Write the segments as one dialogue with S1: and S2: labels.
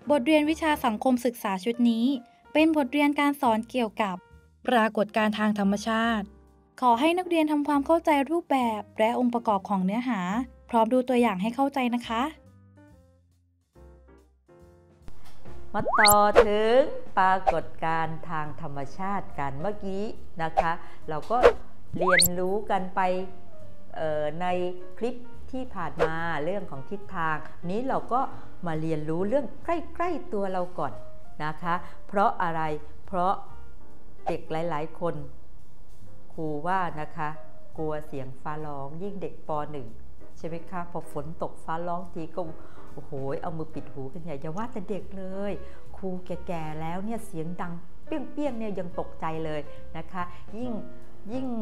S1: บทเรียนวิชาสังคมศึกษาชุดนี้เป็นบทเรียนการสอนเกี่ยวกับปรากฏการณ์ทางธรรมชาติขอให้นักเรียนทำความเข้าใจรูปแบบและองค์ประกอบของเนื้อหาพร้อมดูตัวอย่างให้เข้าใจนะคะ
S2: มาต่อถึงปรากฏการณ์ทางธรรมชาติกันเมื่อกี้นะคะเราก็เรียนรู้กันไปในคลิปที่ผ่านมาเรื่องของทิศทางนี้เราก็มาเรียนรู้เรื่องใกล้ๆตัวเราก่อนนะคะเพราะอะไรเพราะเด็กหลายๆคนครูว่านะคะกลัวเสียงฟ้าร้องยิ่งเด็กป .1 ใช่ไหมคะพอฝนตกฟ้าร้องทีก็โอ้โหเอามือปิดหูกันใหญ่อย่าว่าแต่เด็กเลยครูแก่ๆแล้วเนี่ยเสียงดังเปี้ยงๆเนี่ยยังตกใจเลยนะคะยิ่ง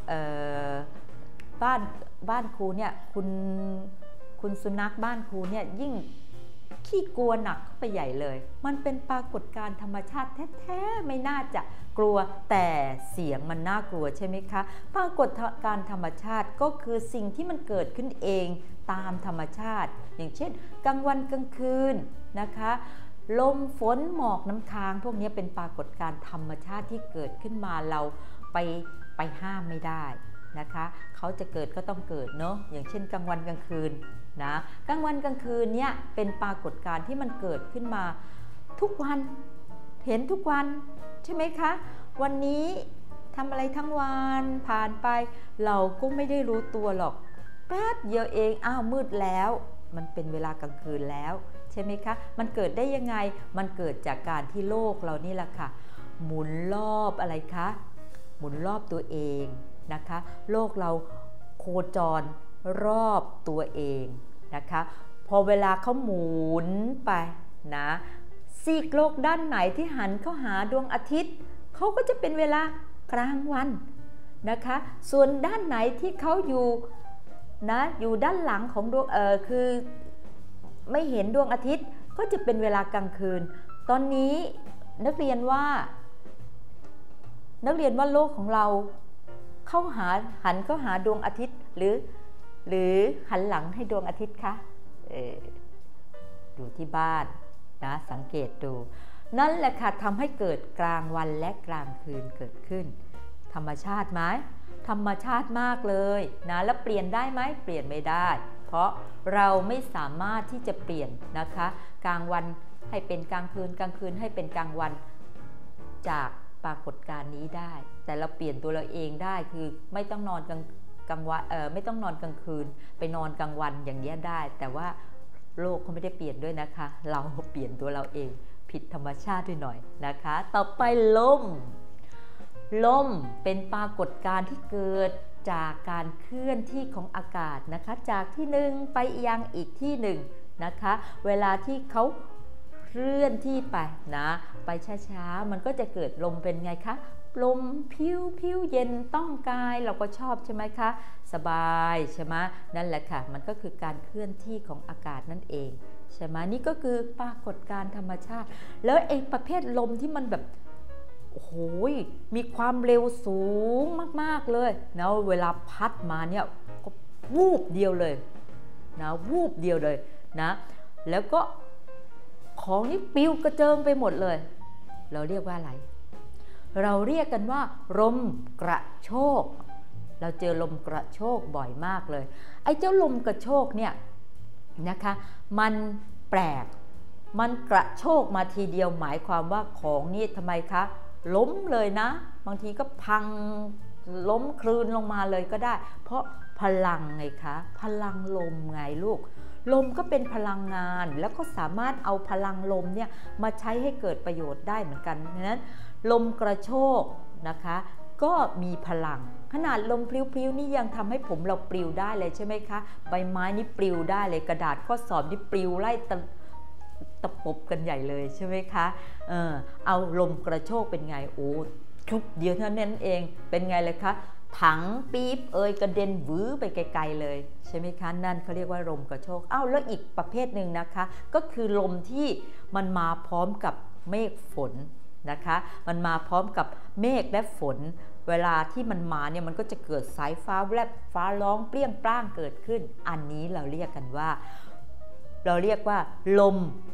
S2: บ้านครูเนี่ยคุณสุนัขบ้านครูเนี่ยยิ่งขี้กลัวหนักเข้าไปใหญ่เลยมันเป็นปรากฏการณ์ธรรมชาติแท้ๆไม่น่าจะกลัวแต่เสียงมันน่ากลัวใช่ไหมคะปรากฏการณ์ธรรมชาติก็คือสิ่งที่มันเกิดขึ้นเองตามธรรมชาติอย่างเช่นกลางวันกลางคืนนะคะลมฝนหมอกน้ำค้างพวกนี้เป็นปรากฏการณ์ธรรมชาติที่เกิดขึ้นมาเราไปห้ามไม่ได้นะคะเขาจะเกิดก็ต้องเกิดเนาะอย่างเช่นกลางวันกลางคืนนะกลางวันกลางคืนเนี่ยเป็นปรากฏการณ์ที่มันเกิดขึ้นมาทุกวันเห็นทุกวันใช่ไหมคะวันนี้ทำอะไรทั้งวันผ่านไปเราก็ไม่ได้รู้ตัวหรอกแป๊บเดียวเองอ้าวมืดแล้วมันเป็นเวลากลางคืนแล้วใช่ไหมคะมันเกิดได้ยังไงมันเกิดจากการที่โลกเรานี่แหละค่ะหมุนรอบอะไรคะหมุนรอบตัวเองนะคะโลกเราโคจรรอบตัวเองนะคะพอเวลาเขาหมุนไปนะซีกโลกด้านไหนที่หันเข้าหาดวงอาทิตย์เขาก็จะเป็นเวลากลางวันนะคะส่วนด้านไหนที่เขาอยู่นะอยู่ด้านหลังของดวงคือไม่เห็นดวงอาทิตย์ก็จะเป็นเวลากลางคืนตอนนี้นักเรียนว่าโลกของเราหันเข้าหาดวงอาทิตย์หรือหันหลังให้ดวงอาทิตย์คะดูที่บ้านนะสังเกตดูนั่นแหละค่ะทำให้เกิดกลางวันและกลางคืนเกิดขึ้นธรรมชาติไหมธรรมชาติมากเลยนะแล้วเปลี่ยนได้ไหมเปลี่ยนไม่ได้เพราะเราไม่สามารถที่จะเปลี่ยนนะคะกลางวันให้เป็นกลางคืนกลางคืนให้เป็นกลางวันจากปรากฏการณ์นี้ได้แต่เราเปลี่ยนตัวเราเองได้คือไม่ต้องนอนกลางวันไม่ต้องนอนกลางคืนไปนอนกลางวันอย่างนี้ได้แต่ว่าโลกเขาไม่ได้เปลี่ยนด้วยนะคะเราเปลี่ยนตัวเราเองผิดธรรมชาติด้วยหน่อยนะคะต่อไปลมเป็นปรากฏการณ์ที่เกิดจากการเคลื่อนที่ของอากาศนะคะจากที่หนึ่งไปยังอีกที่หนึ่งนะคะเวลาที่เขาเคลื่อนที่ไปนะไปช้าๆมันก็จะเกิดลมเป็นไงคะลมพิ้วเย็นต้องกายเราก็ชอบใช่ไหมคะสบายใช่ไหมนั่นแหละค่ะมันก็คือการเคลื่อนที่ของอากาศนั่นเองใช่ไหมนี่ก็คือปรากฏการณ์ธรรมชาติแล้วไอ้ประเภทลมที่มันแบบโอ้โหมีความเร็วสูงมากๆเลยนะเวลาพัดมาเนี่ยก็วูบเดียวเลยนะวูบเดียวเลยนะแล้วก็ของนี่ปลิวกระเจิงไปหมดเลยเราเรียกว่าอะไรเราเรียกกันว่าลมกระโชกเราเจอลมกระโชกบ่อยมากเลยไอ้เจ้าลมกระโชกเนี่ยนะคะมันแปลกมันกระโชกมาทีเดียวหมายความว่าของนี่ทำไมคะล้มเลยนะบางทีก็พังล้มคลืนลงมาเลยก็ได้เพราะพลังไงคะพลังลมไงลูกลมก็เป็นพลังงานแล้วก็สามารถเอาพลังลมเนี่ยมาใช้ให้เกิดประโยชน์ได้เหมือนกันดังนั้นลมกระโชกนะคะก็มีพลังขนาดลมพลิ้วๆนี่ยังทำให้ผมเราปลิวได้เลยใช่ไหมคะใบไม้นี่ปลิวได้เลยกระดาษข้อสอบนี่ปลิวไล่ตะปบกันใหญ่เลยใช่ไหมคะเอาลมกระโชกเป็นไงโอ้ชุบเดียวเท่านั้นเองเป็นไงเลยคะถังปี๊บกระเด็นวื้อไปไกลๆเลยใช่ไหมคะนั่นเขาเรียกว่าลมกระโชกแล้วอีกประเภทหนึ่งนะคะก็คือลมที่มันมาพร้อมกับเมฆฝนนะคะมันมาพร้อมกับเมฆและฝนเวลาที่มันมาเนี่ยมันก็จะเกิดสายฟ้าแลบฟ้าร้องเปรี้ยงปร้างเกิดขึ้นอันนี้เราเรียกว่าลม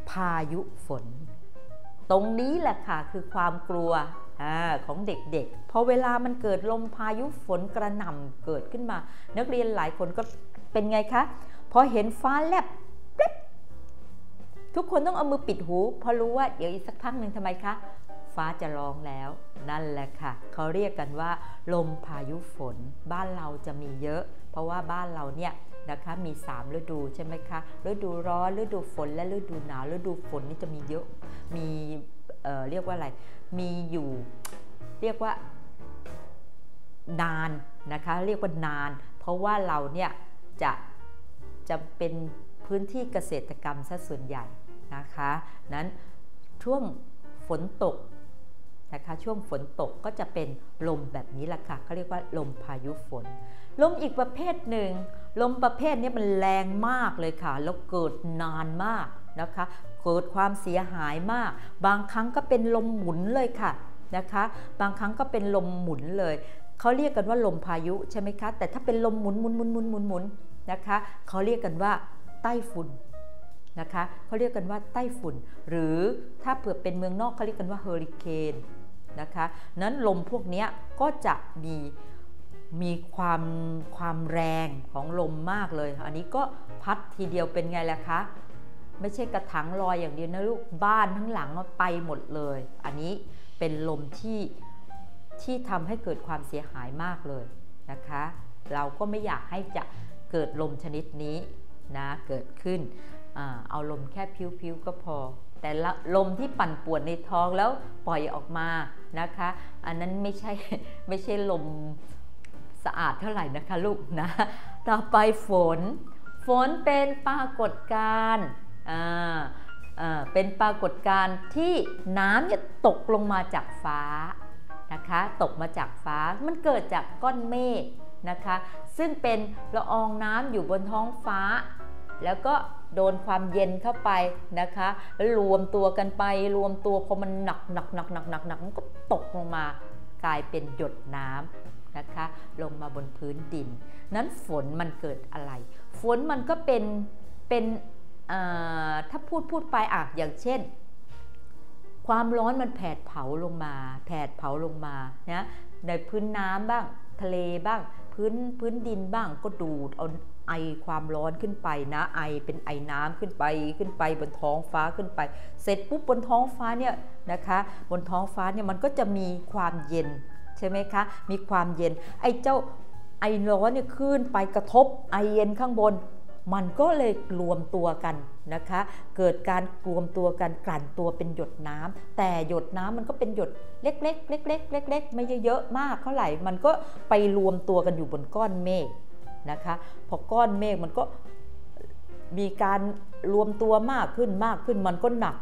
S2: พายุฝนตรงนี้แหละค่ะคือความกลัวของเด็กๆพอเวลามันเกิดลมพายุฝนกระหน่ำเกิดขึ้นมานักเรียนหลายคนก็เป็นไงคะพอเห็นฟ้าแลบทุกคนต้องเอามือปิดหูเพราะรู้ว่าเดี๋ยวอีกสักพักหนึ่งทำไมคะฟ้าจะร้องแล้วนั่นแหละค่ะเขาเรียกกันว่าลมพายุฝนบ้านเราจะมีเยอะเพราะว่าบ้านเราเนี่ยนะคะมี3ฤดูใช่ไหมคะฤดูร้อนฤดูฝนและฤดูหนาวฤดูฝนนี่จะมีเยอะมีเรียกว่าอะไรมีอยู่เรียกว่านานนะคะเรียกว่านานเพราะว่าเราเนี่ยจะเป็นพื้นที่เกษตรกรรมซะส่วนใหญ่นะคะนั้นช่วงฝนตกนะคะช่วงฝนตกก็จะเป็นลมแบบนี้แหละค่ะเขาเรียกว่าลมพายุฝนลมอีกประเภทหนึ่งลมประเภทนี้มันแรงมากเลยค่ะแล้วเกิดนานมากนะคะเกิดความเสียหายมากบางครั้งก็เป็นลมหมุนเลยค่ะนะคะบางครั้งก็เป็นลมหมุนเลยเขาเรียกกันว่าลมพายุใช่ไหมคะแต่ถ้าเป็นลมหมุนนะคะเขาเรียกกันว่าไต้ฝุ่นนะคะเขาเรียกกันว่าไต้ฝุ่นหรือถ้าเผื่อเป็นเมืองนอกเขาเรียกกันว่าเฮอริเคนนะคะนั้นลมพวกนี้ก็จะมีความแรงของลมมากเลยอันนี้ก็พัดทีเดียวเป็นไงล่ะคะไม่ใช่กระถางลอยอย่างเดียวนะลูกบ้านทั้งหลังไปหมดเลยอันนี้เป็นลมที่ทำให้เกิดความเสียหายมากเลยนะคะเราก็ไม่อยากให้จะเกิดลมชนิดนี้นะเกิดขึ้นเอาลมแค่พิ้วๆก็พอแต่ลมที่ปั่นป่วนในท้องแล้วปล่อยออกมานะคะอันนั้นไม่ใช่ลมสะอาดเท่าไหร่นะคะลูกนะต่อไปฝนเป็นปรากฏการณ์เป็นปรากฏการณ์ที่น้ำจะตกลงมาจากฟ้านะคะตกมาจากฟ้ามันเกิดจากก้อนเมฆนะคะซึ่งเป็นละอองน้ำอยู่บนท้องฟ้าแล้วก็โดนความเย็นเข้าไปนะคะแล้วรวมตัวกันไปรวมตัวพอมันหนักมันก็ตกลงมากลายเป็นหยดน้ำนะคะลงมาบนพื้นดินนั้นฝนมันเกิดอะไรฝนมันก็เป็นถ้าพูดไปอย่างเช่นความร้อนมันแผดเผาลงมานะในพื้นน้ำบ้างทะเลบ้างพื้นดินบ้างก็ดูดเอาไอความร้อนขึ้นไปนะไอเป็นไอน้ำขึ้นไปบนท้องฟ้าขึ้นไปเสร็จปุ๊บบนท้องฟ้าเนี่ยนะคะบนท้องฟ้าเนี่ยมันก็จะมีความเย็นใช่ไหมคะมีความเย็นไอเจ้าไอร้อนเนี่ยขึ้นไปกระทบไอเย็นข้างบนมันก็เลยรวมตัวกันนะคะเกิดการรวมตัวกันกลั่นตัวเป็นหยดน้ำแต่หยดน้ำมันก็เป็นหยดเล็กๆไม่เยอะมากเท่าไหร่มันก็ไปรวมตัวกันอยู่บนก้อนเมฆนะคะพอก้อนเมฆมันก็มีการรวมตัวมากขึ้นมันก็หนัก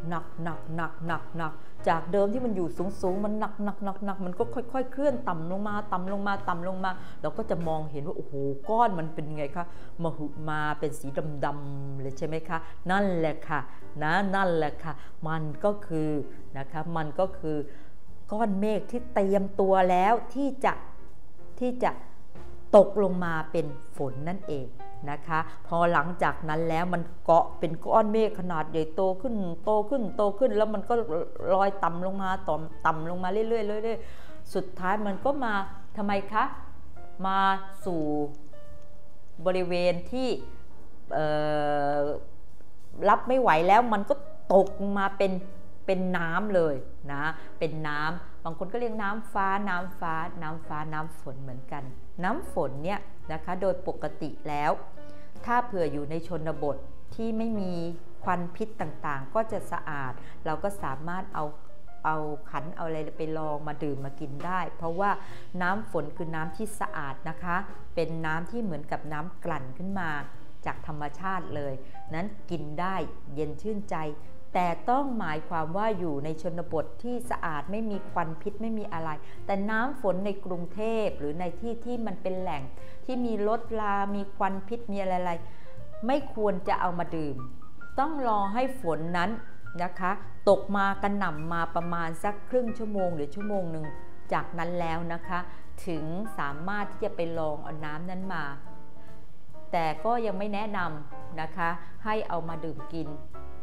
S2: จากเดิมที่มันอยู่สูงมันหนักมันก็ค่อยๆเคลื่อนต่ำลงมาเราก็จะมองเห็นว่าโอ้โหก้อนมันเป็นไงคะมาเป็นสีดำๆเลยใช่ไหมคะนั่นแหละค่ะมันก็คือนะคะมันก็คือก้อนเมฆที่เตรียมตัวแล้วที่จะตกลงมาเป็นฝนนั่นเองนะคะพอหลังจากนั้นแล้วมันเกาะเป็นก้อนเมฆขนาดใหญ่โตขึ้นแล้วมันก็ลอยต่ำลงมาเรื่อยๆสุดท้ายมันก็มาทำไมคะมาสู่บริเวณที่รับไม่ไหวแล้วมันก็ตกมาเป็นน้ำเลยนะเป็นน้ำบางคนก็เรียกน้ำฟ้าน้ำฝนเหมือนกันน้ำฝนเนี่ยนะคะโดยปกติแล้วถ้าเผื่ออยู่ในชนบทที่ไม่มีควันพิษต่างๆก็จะสะอาดเราก็สามารถเอาขันเอาอะไรไปลองมาดื่มมากินได้เพราะว่าน้ำฝนคือน้ำที่สะอาดนะคะเป็นน้ำที่เหมือนกับน้ำกลั่นขึ้นมาจากธรรมชาติเลยนั้นกินได้เย็นชื่นใจแต่ต้องหมายความว่าอยู่ในชนบทที่สะอาดไม่มีควันพิษไม่มีอะไรแต่น้ำฝนในกรุงเทพหรือในที่มันเป็นแหล่งที่มีรถรามีควันพิษมีอะไรไม่ควรจะเอามาดื่มต้องรอให้ฝนนั้นนะคะตกมากระหน่ำมาประมาณสักครึ่งชั่วโมงหรือชั่วโมงหนึ่งจากนั้นแล้วนะคะถึงสามารถที่จะไปลองเอาน้ำนั้นมาแต่ก็ยังไม่แนะนำนะคะให้เอามาดื่มกินท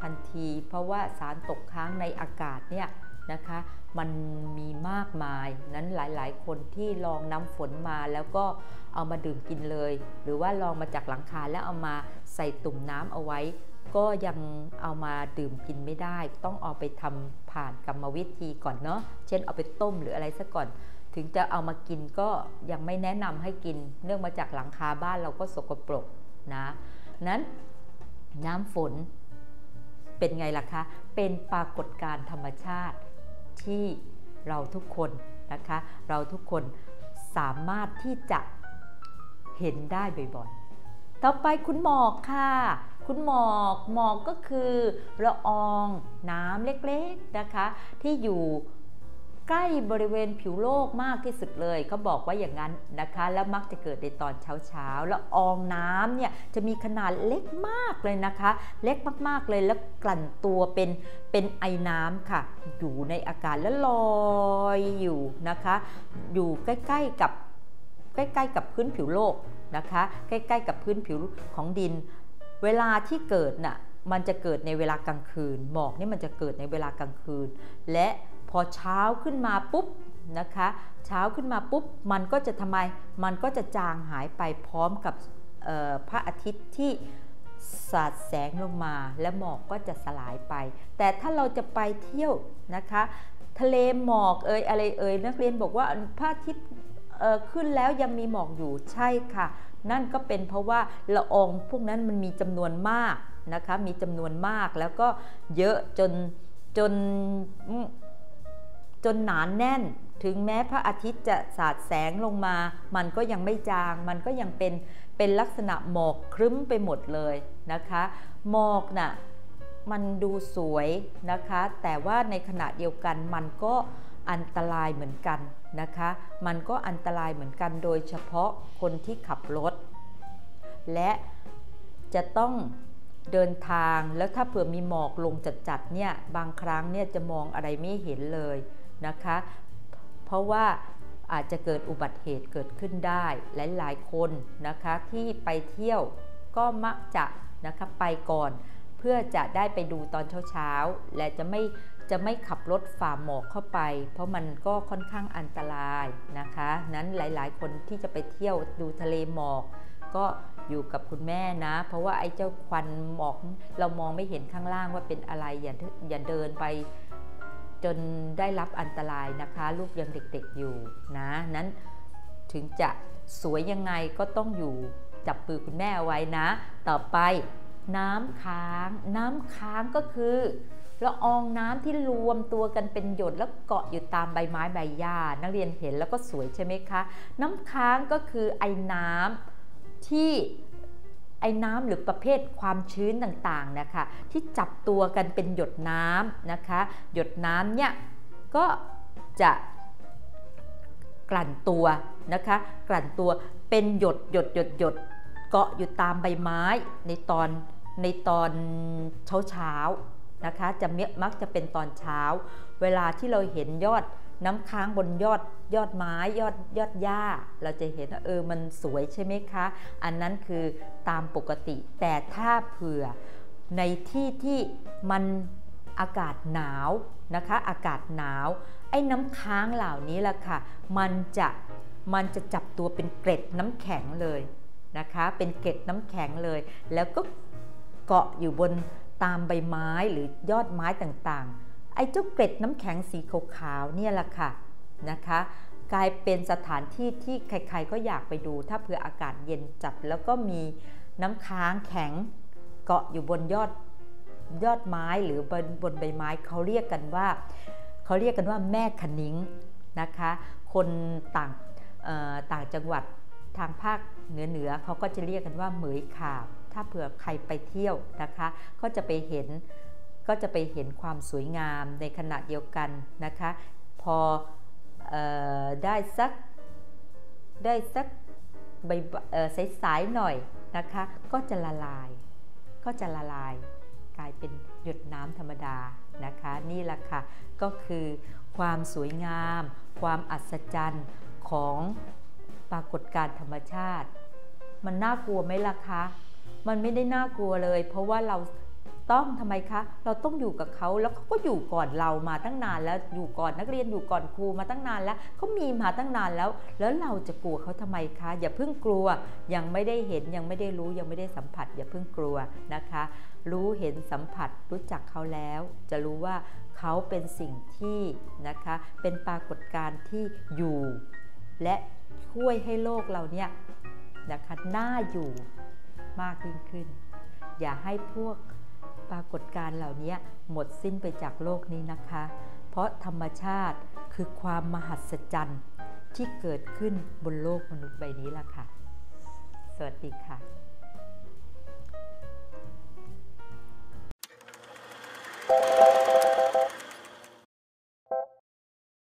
S2: ทันทีเพราะว่าสารตกค้างในอากาศเนี่ยนะคะมันมีมากมายนั้นหลายๆคนที่ลองน้ำฝนมาแล้วก็เอามาดื่มกินเลยหรือว่าลองมาจากหลังคาแล้วเอามาใส่ตุ่มน้ำเอาไว้ก็ยังเอามาดื่มกินไม่ได้ต้องเอาไปทำผ่านกรรมวิธีก่อนเนาะเช่นเอาไปต้มหรืออะไรซะก่อนถึงจะเอามากินก็ยังไม่แนะนำให้กินเนื่องมาจากหลังคาบ้านเราก็สกปรกนะนั้นน้ำฝนเป็นไงล่ะคะเป็นปรากฏการณ์ธรรมชาติที่เราทุกคนนะคะเราทุกคนสามารถที่จะเห็นได้บ่อยๆต่อไปคุณหมอกค่ะคุณหมอกก็คือละอองน้ำเล็กๆนะคะที่อยู่ใกล้บริเวณผิวโลกมากที่สุดเลยเขาบอกว่าอย่างนั้นนะคะแล้วมักจะเกิดในตอนเช้าละอองน้ำเนี่ยจะมีขนาดเล็กมากเลยนะคะเล็กมากๆเลยแล้วกลั่นตัวเป็นไอน้ำค่ะอยู่ในอากาศแล้วลอยอยู่นะคะอยู่ใกล้ๆกับพื้นผิวโลกนะคะใกล้ๆกับพื้นผิวของดินเวลาที่เกิดน่ะมันจะเกิดในเวลากลางคืนหมอกนี่มันจะเกิดในเวลากลางคืนและพอเช้าขึ้นมาปุ๊บนะคะเช้าขึ้นมาปุ๊บมันก็จะทำไมมันก็จะจางหายไปพร้อมกับพระอาทิตย์ที่สาดแสงลงมาและหมอกก็จะสลายไปแต่ถ้าเราจะไปเที่ยวนะคะทะเลหมอกอะไรนักเรียนบอกว่าพระอาทิตย์ขึ้นแล้วยังมีหมอกอยู่ใช่ค่ะนั่นก็เป็นเพราะว่าละอองพวกนั้นมันมีจำนวนมากนะคะมีจำนวนมากแล้วก็เยอะจนหนาแน่นถึงแม้พระอาทิตย์จะสาดแสงลงมามันก็ยังไม่จางมันก็ยังเป็นลักษณะหมอกครึ้มไปหมดเลยนะคะหมอกน่ะมันดูสวยนะคะแต่ว่าในขณะเดียวกันมันก็อันตรายเหมือนกันนะคะมันก็อันตรายเหมือนกันโดยเฉพาะคนที่ขับรถและจะต้องเดินทางแล้วถ้าเผื่อมีหมอกลงจัดๆเนี่ยบางครั้งเนี่ยจะมองอะไรไม่เห็นเลยนะคะเพราะว่าอาจจะเกิดอุบัติเหตุเกิดขึ้นได้หลายๆคนนะคะที่ไปเที่ยวก็มักจะนะคะไปก่อนเพื่อจะได้ไปดูตอนเช้าๆและจะไม่ขับรถฝ่าหมอกเข้าไปเพราะมันก็ค่อนข้างอันตรายนะคะนั้นหลายๆคนที่จะไปเที่ยวดูทะเลหมอกก็อยู่กับคุณแม่นะเพราะว่าไอ้เจ้าควันหมอกเรามองไม่เห็นข้างล่างว่าเป็นอะไรอย่าเดินไปจนได้รับอันตรายนะคะลูกยังเด็กๆอยู่นะนั้นถึงจะสวยยังไงก็ต้องอยู่จับมือคุณแม่เอาไว้นะต่อไปน้ำค้างก็คือละอองน้ำที่รวมตัวกันเป็นหยดแล้วเกาะอยู่ตามใบไม้ใบหญ้านักเรียนเห็นแล้วก็สวยใช่ไหมคะน้ำค้างก็คือไอ้น้ำที่ไอ้น้ำหรือประเภทความชื้นต่างๆนะคะที่จับตัวกันเป็นหยดน้ำนะคะหยดน้ำเนี่ยก็จะกลั่นตัวนะคะกลั่นตัวเป็นหยดเกาะอยู่ตามใบไม้ในตอนเช้านะคะมักจะเป็นตอนเช้าเวลาที่เราเห็นยอดน้ำค้างบนยอดไม้ยอดหญ้าเราจะเห็นมันสวยใช่ไหมคะอันนั้นคือตามปกติแต่ถ้าเผื่อในที่มันอากาศหนาวนะคะอากาศหนาวไอ้น้ำค้างเหล่านี้ล่ะค่ะมันจะจับตัวเป็นเกล็ดน้ำแข็งเลยนะคะเป็นเกล็ดน้ำแข็งเลยแล้วก็เกาะอยู่บนตามใบไม้หรือยอดไม้ต่างๆไอ้เจ้าเกล็ดน้ำแข็งสีขาวๆเนี่ยแหละค่ะนะคะกลายเป็นสถานที่ที่ใครๆก็อยากไปดูถ้าเผื่ออากาศเย็นจัดแล้วก็มีน้ำค้างแข็งเกาะอยู่บนยอดไม้หรือบนใบไม้เขาเรียกกันว่าแม่คะนิ้งนะคะคนต่างจังหวัดทางภาคเหนือเขาก็จะเรียกกันว่าเหมยขาบถ้าเผื่อใครไปเที่ยวนะคะก็จะไปเห็นความสวยงามในขณะเดียวกันนะคะพอได้สักใบสายๆหน่อยนะคะก็จะละลายกลายเป็นหยดน้ำธรรมดานะคะนี่แหละค่ะก็คือความสวยงามความอัศจรรย์ของปรากฏการณ์ธรรมชาติมันน่ากลัวไหมล่ะคะมันไม่ได้น่ากลัวเลยเพราะว่าเราต้องทำไมคะเราต้องอยู่กับเขาแล้วเขาก็อยู่ก่อนเรามาตั้งนานแล้วอยู่ก่อนนักเรียนอยู่ก่อนครูมาตั้งนานแล้วเขามีมาตั้งนานแล้วเราจะกลัวเขาทำไมคะอย่าเพิ่งกลัวยังไม่ได้เห็นยังไม่ได้รู้ยังไม่ได้สัมผัสอย่าเพิ่งกลัวนะคะรู้เห็นสัมผัสรู้จักเขาแล้วจะรู้ว่าเขาเป็นสิ่งที่นะคะเป็นปรากฏการณ์ที่อยู่และช่วยให้โลกเราเนี่ยนะคะน่าอยู่มากยิ่งขึ้นอย่าให้พวกปรากฏการณ์เหล่านี้หมดสิ้นไปจากโลกนี้นะคะเพราะธรรมชาติคือความมหัศจรรย์ที่เกิดขึ้นบนโลกมนุษย์ใบนี้ล่ะค่ะสวัสดีค่ะ